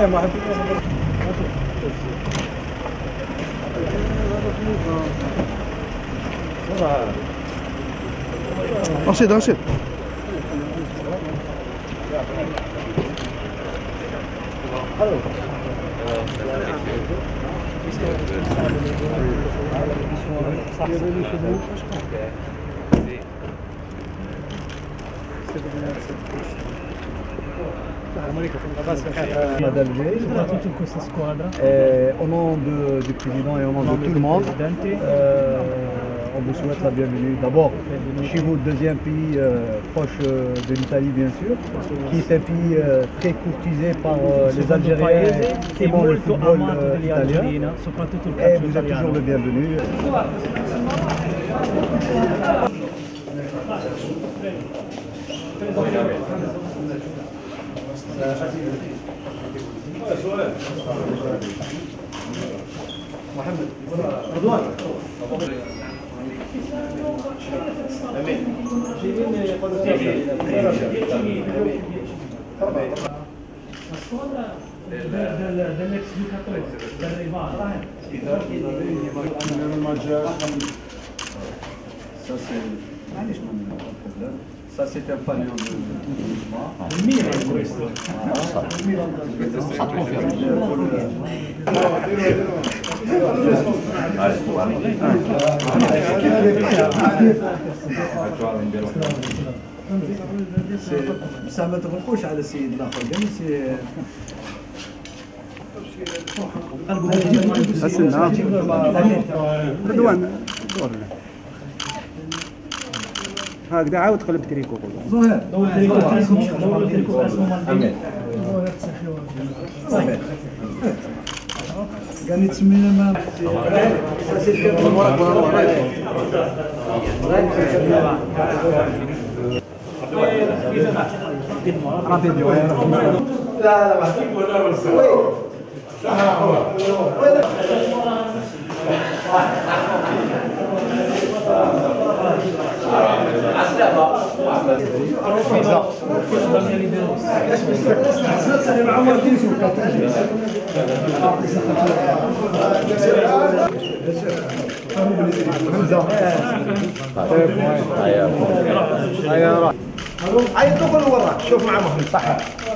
انشد انشد. Madame G, au nom du président et au nom de tout le monde, on vous souhaite la bienvenue. D'abord, chez vous, deuxième pays proche de l'Italie, bien sûr, qui est un pays très courtisé par les Algériens qui aiment le football italien. Et vous êtes toujours le bienvenu. محمد رضوان Ça c'est un pavillon de Milan questo. Ça ما تغلقوش على السيد الاخر قال رضوان هكذا عاود قلب تريكو زهير قال تسمينا ما لا هيا تدخل وراك شوف مع محمد صح.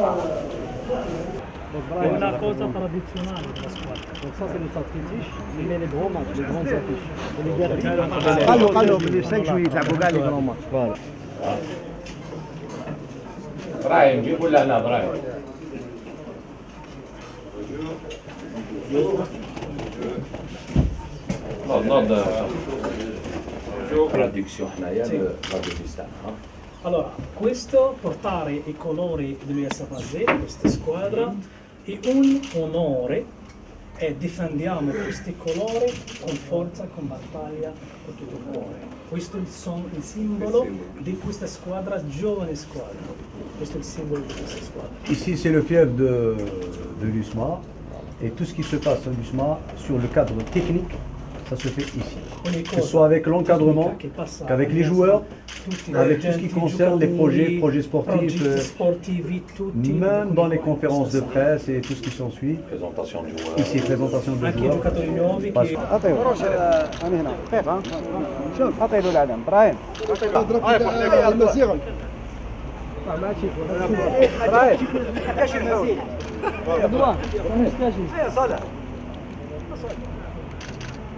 È una cosa tradizionale della squadra, non so se lo sapete, viene il Roma, le grandi affiche. قالوا بلي 5 جويي يلعبوا كاع لي كرون ماتش. فوالا. ابراهيم جيبوا لنا ابراهيم. نوض traduzione حنايا للباكستان. Allora, questo portare i colori dell'US Basel, questa squadra, è un onore e difendiamo questi colori con forza, con battaglia, con tutto il cuore. Questo è il simbolo di questa squadra, giovane squadra. Questo è il simbolo di questa squadra. Ici c'est le fief de l'USMA et tout ce qui se passe à l'USMA sur le cadre technique, ça se fait ici. Que ce soit avec l'encadrement, qu'avec les joueurs, avec tout ce qui concerne les projets sportifs, même dans les conférences de presse et tout ce qui s'ensuit. Présentation de joueurs. Ici, présentation de joueurs.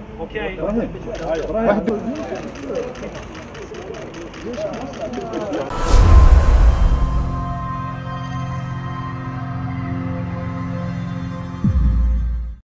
Ok.